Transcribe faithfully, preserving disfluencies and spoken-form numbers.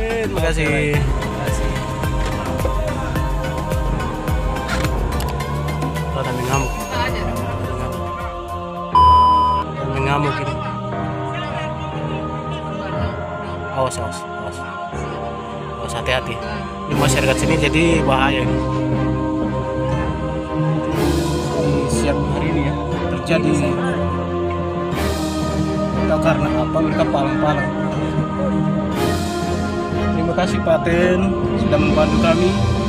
Eh, terima kasih. Terima kasih. Oh, ada ngamuk. Ada ngamuk ini. Awas, awas, awas. Awas, hati-hati. Ini masyarakat sini jadi bahaya ini. Di siang hari ini ya terjadi. Tahu karena apa mereka palang-palang. Terima kasih Pak Ten sudah membantu kami.